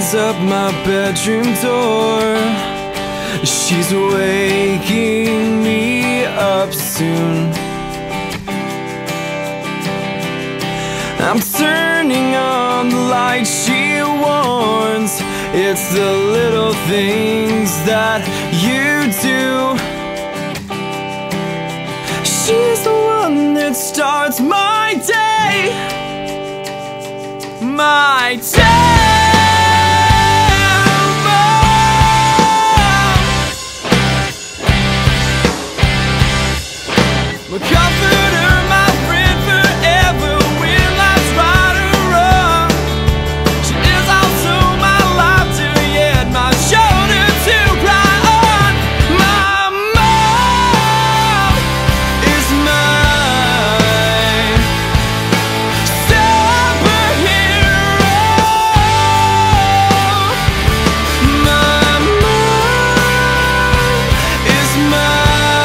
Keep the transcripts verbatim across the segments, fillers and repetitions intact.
opens up my bedroom door. She's waking me up soon. I'm turning on the light, she warns. It's the little things that you do. She's the one that starts my day. My day. My comforter, my friend forever, when life's right or wrong. She is also my laughter, yet my shoulder to cry on. My mom is my superhero. My mom is my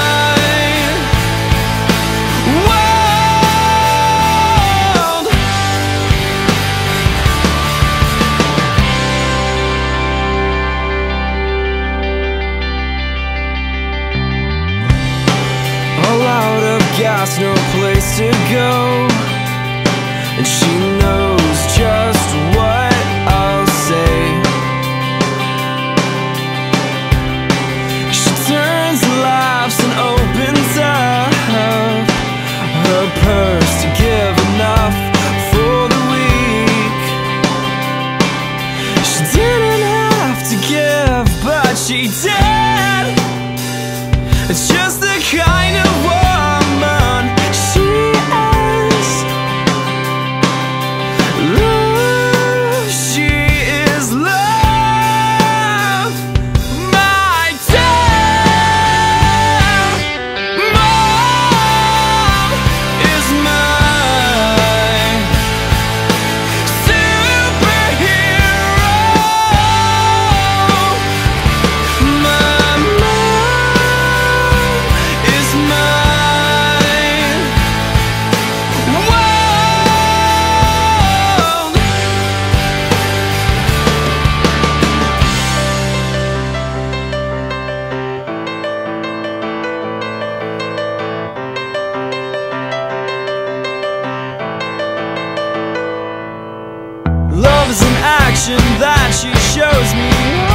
gas, no place to go, and she knows just what I'll say. She turns, laughs, and opens up her purse to give enough for the week. She didn't have to give, but she did. It's just the kind of woman she is. Love, she is love. My dad, mom is my superhero. My mom is my world. Love is an action that she shows me.